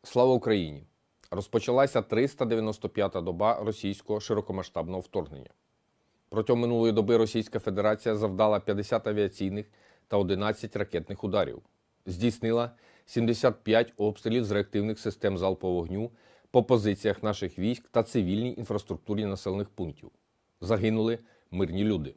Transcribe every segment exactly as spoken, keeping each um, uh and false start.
Слава Україні! Розпочалася триста дев'яносто п'ята доба російського широкомасштабного вторгнення. Протягом минулої доби Російська Федерація завдала п'ятдесят авіаційних та одинадцять ракетних ударів. Здійснила сімдесят п'ять обстрілів з реактивних систем залпового вогню по позиціях наших військ та цивільній інфраструктурі населених пунктів. Загинули мирні люди.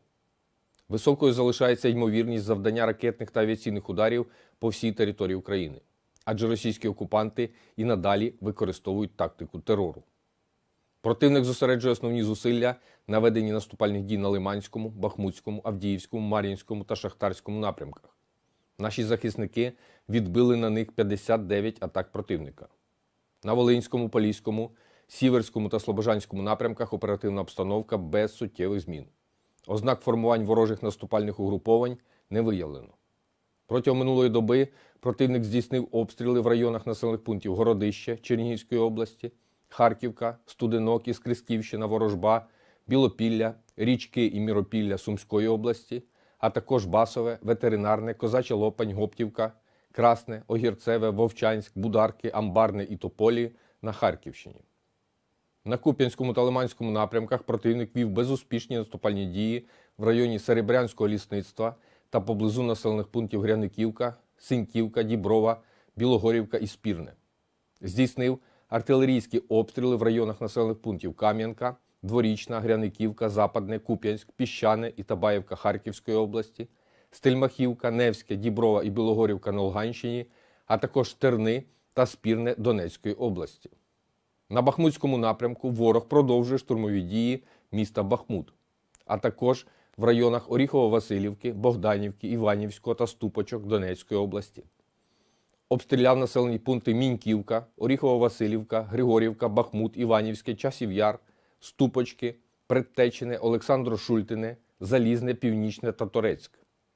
Високою залишається ймовірність завдання ракетних та авіаційних ударів по всій території України. Адже російські окупанти і надалі використовують тактику терору. Противник зосереджує основні зусилля на веденні наступальних дій на Лиманському, Бахмутському, Авдіївському, Мар'їнському та Шахтарському напрямках. Наші захисники відбили на них п'ятдесят дев'ять атак противника. На Волинському, Поліському, Сіверському та Слобожанському напрямках оперативна обстановка без суттєвих змін. Ознак формувань ворожих наступальних угруповань не виявлено. Протягом минулої доби противник здійснив обстріли в районах населених пунктів Городище Чернігівської області, Харківка, Студенок, Іскрисківщина, Ворожба, Білопілля, Річки і Міропілля Сумської області, а також Басове, Ветеринарне, Козача Лопань, Гоптівка, Красне, Огірцеве, Вовчанськ, Бударки, Амбарне і Тополі на Харківщині. На Куп'янському та Лиманському напрямках противник вів безуспішні наступальні дії в районі Серебрянського лісництва та поблизу населених пунктів Гряниківка, Синьківка, Діброва, Білогорівка і Спірне. Здійснив артилерійські обстріли в районах населених пунктів Кам'янка, Дворічна, Гряниківка, Западне, Куп'янськ, Піщане і Табаївка Харківської області, Стельмахівка, Невське, Діброва і Білогорівка на Луганщині, а також Терни та Спірне Донецької області. На Бахмутському напрямку ворог продовжує штурмові дії міста Бахмут, а також в районах Оріхово-Василівки, Богданівки, Іванівського та Ступочок Донецької області. Обстріляв населені пункти Міньківка, Оріхово-Василівка, Григорівка, Бахмут, Іванівське, Часів Яр, Ступочки, Предтечине, Олександро-Шультине, Залізне, Північне та Торецьк.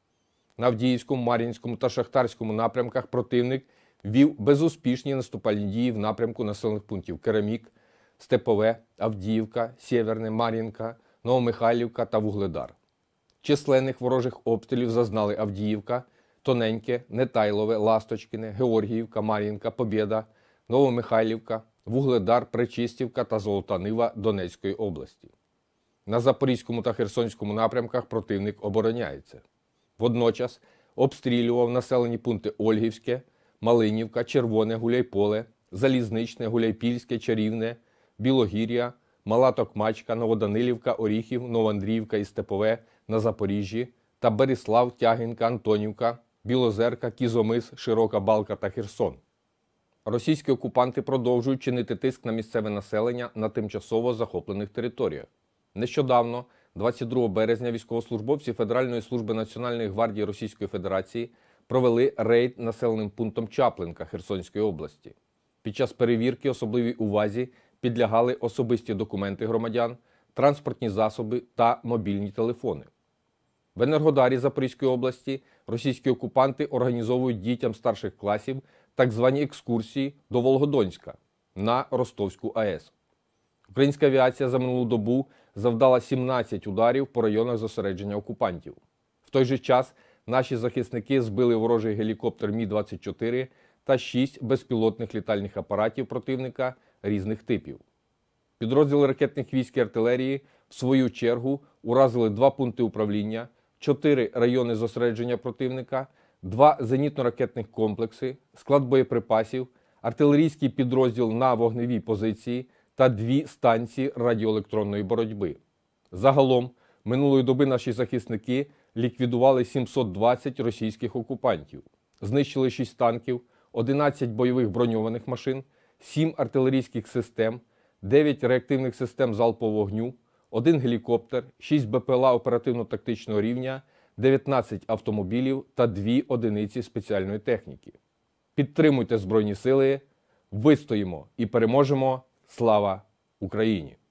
На Авдіївському, Мар'їнському та Шахтарському напрямках противник вів безуспішні наступальні дії в напрямку населених пунктів Керамік, Степове, Авдіївка, Сєверне, Мар'їнка, Новомихайлівка та Вугледар. Численних ворожих обстрілів зазнали Авдіївка, Тоненьке, Нетайлове, Ласточкине, Георгіївка, Мар'їнка, Побєда, Новомихайлівка, Вугледар, Пречистівка та Золота Нива Донецької області. На Запорізькому та Херсонському напрямках противник обороняється. Водночас обстрілював населені пункти Ольгівське, Малинівка, Червоне, Гуляйполе, Залізничне, Гуляйпільське, Чарівне, Білогір'я, Мала Токмачка, Новоданилівка, Оріхів, Новоандріївка і Степове на Запоріжжі та Беріслав, Тягінка, Антонівка, Білозерка, Кізомис, Широка Балка та Херсон. Російські окупанти продовжують чинити тиск на місцеве населення на тимчасово захоплених територіях. Нещодавно, двадцять другого березня, військовослужбовці Федеральної служби Національної гвардії Російської Федерації провели рейд населеним пунктом Чаплинка Херсонської області. Під час перевірки особливій увазі підлягали особисті документи громадян, транспортні засоби та мобільні телефони. В Енергодарі Запорізької області російські окупанти організовують дітям старших класів так звані екскурсії до Волгодонська на Ростовську АЕС. Українська авіація за минулу добу завдала сімнадцять ударів по районах зосередження окупантів. В той же час наші захисники збили ворожий гелікоптер Мі двадцять чотири та шість безпілотних літальних апаратів противника різних типів. Підрозділи ракетних військ і артилерії в свою чергу уразили два пункти управління, чотири райони зосередження противника, два зенітно-ракетних комплекси, склад боєприпасів, артилерійський підрозділ на вогневій позиції та дві станції радіоелектронної боротьби. Загалом, минулої доби наші захисники ліквідували сімсот двадцять російських окупантів, знищили шість танків, одинадцять бойових броньованих машин, сім артилерійських систем, дев'ять реактивних систем залпового вогню, один гелікоптер, шість БПЛА оперативно-тактичного рівня, дев'ятнадцять автомобілів та дві одиниці спеціальної техніки. Підтримуйте Збройні Сили, вистоїмо і переможемо! Слава Україні!